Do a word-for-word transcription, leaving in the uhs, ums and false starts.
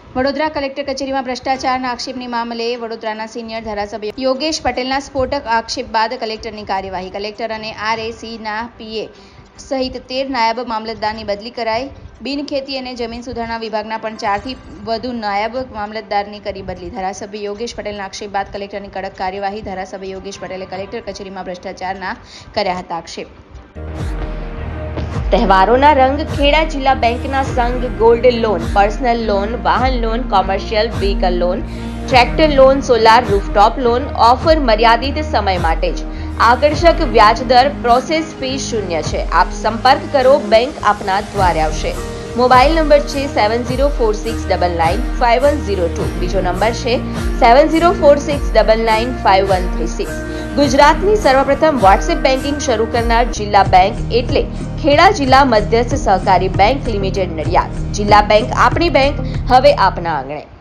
Vadodara collector કચેરીમાં ભ્રષ્ટાચારના આક્ષેપની મામલે વડોદરાના સિનિયર ધારાસભ્ય યોગેશ પટેલના સ્ફોટક આક્ષેપ બાદ કલેક્ટરની કાર્યવાહી. કલેક્ટર અને આરએસીના પીએ સહિત તેર નાયબ મામલતદારની બદલી કરાઈ. બિનખેતી અને જમીન સુધારણા વિભાગના પણ ચારથી વધુ નાયબ મામલતદારની કરી બદલી. ધારાસભ્ય યોગેશ પટેલના આક્ષેપ બાદ કલેક્ટરની કડક કાર્યવાહી. ધારાસભ્ય યોગેશ પટેલે કલેક્ટર કચેરીમાં ભ્રષ્ટાચારના કર્યા હતા આક્ષેપ. તહેવારોના રંગ ખેડા જિલ્લા બેંકના સંઘ ગોલ્ડ લોન, પર્સનલ લોન, વાહન loan, commercial vehicle loan, tractor loan, solar rooftop loan offer મર્યાદિત સમય માટે જ. આકર્ષક વ્યાજદર, પ્રોસેસ ફી શૂન્ય છે. આપ સંપર્ક કરો, બેંક આપના દ્વારે આવશે. મોબાઈલ નંબર છે seven zero four six double nine five one zero two. બીજો નંબર છે seven zero four six double nine five one three six. ગુજરાતની સર્વપ્રથમ વોટ્સએપ બેન્કિંગ શરૂ કરનાર જિલ્લા બેંક એટલે ખેડા જિલ્લા મધ્યસ્થ સહકારી બેંક લિમિટેડ નડિયાદ. જિલ્લા બેંક આપણી બેંક, હવે આપના આંગણે.